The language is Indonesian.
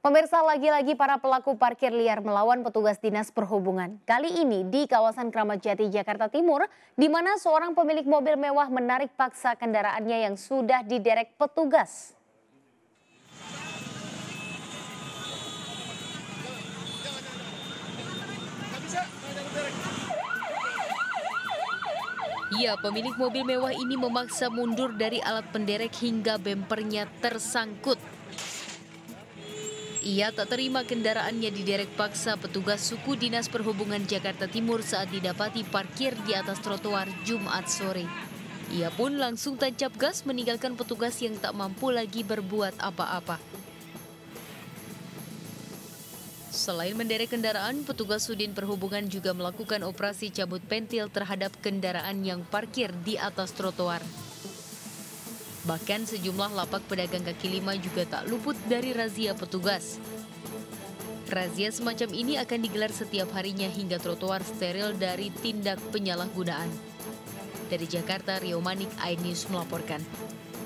Pemirsa, lagi-lagi para pelaku parkir liar melawan petugas Dinas Perhubungan. Kali ini di kawasan Kramat Jati, Jakarta Timur, di mana seorang pemilik mobil mewah menarik paksa kendaraannya yang sudah diderek petugas. Ya, pemilik mobil mewah ini memaksa mundur dari alat penderek hingga bempernya tersangkut. Ia tak terima kendaraannya diderek paksa petugas suku Dinas Perhubungan Jakarta Timur saat didapati parkir di atas trotoar Jumat sore. Ia pun langsung tancap gas meninggalkan petugas yang tak mampu lagi berbuat apa-apa. Selain menderek kendaraan, petugas Sudin Perhubungan juga melakukan operasi cabut pentil terhadap kendaraan yang parkir di atas trotoar. Bahkan sejumlah lapak pedagang kaki lima juga tak luput dari razia petugas. Razia semacam ini akan digelar setiap harinya hingga trotoar steril dari tindak penyalahgunaan. Dari Jakarta, Rio Manik, iNews melaporkan.